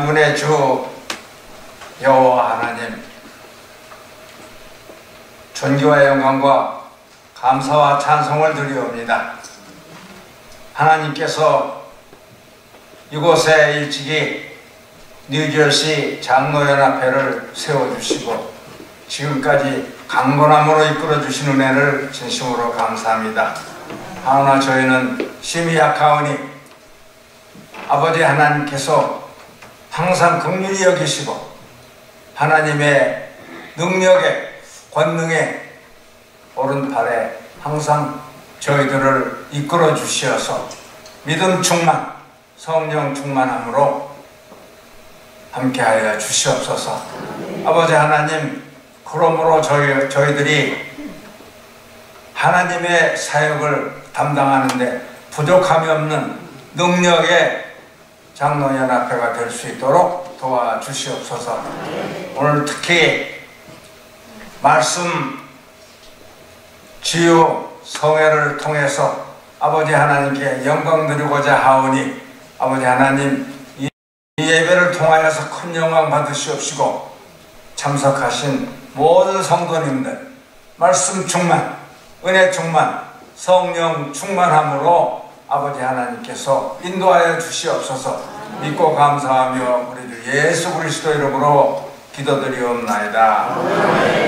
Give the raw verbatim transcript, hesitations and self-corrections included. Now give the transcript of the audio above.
만군의 주 여호와 하나님, 존귀와 영광과 감사와 찬송을 드리옵니다. 하나님께서 이곳에 일찍이 뉴저지 장로연합회를 세워주시고 지금까지 강건함으로 이끌어주신 은혜를 진심으로 감사합니다. 하오나 저희는 심히 약하오니 아버지 하나님께서 항상 긍휼히 여기시고 하나님의 능력에 권능에 오른팔에 항상 저희들을 이끌어 주시어서 믿음 충만, 성령 충만함으로 함께하여 주시옵소서. 아버지 하나님, 그러므로 저희, 저희들이 하나님의 사역을 담당하는데 부족함이 없는 능력의 장로연합회가 될 수 있도록 도와주시옵소서. 오늘 특히 말씀 치유 성회를 통해서 아버지 하나님께 영광 드리고자 하오니 아버지 하나님, 이 예배를 통하여서 큰 영광 받으시옵시고 참석하신 모든 성도님들 말씀 충만, 은혜 충만, 성령 충만함으로 아버지 하나님께서 인도하여 주시옵소서. 믿고 감사하며 우리 주 예수 그리스도 이름으로 기도드리옵나이다.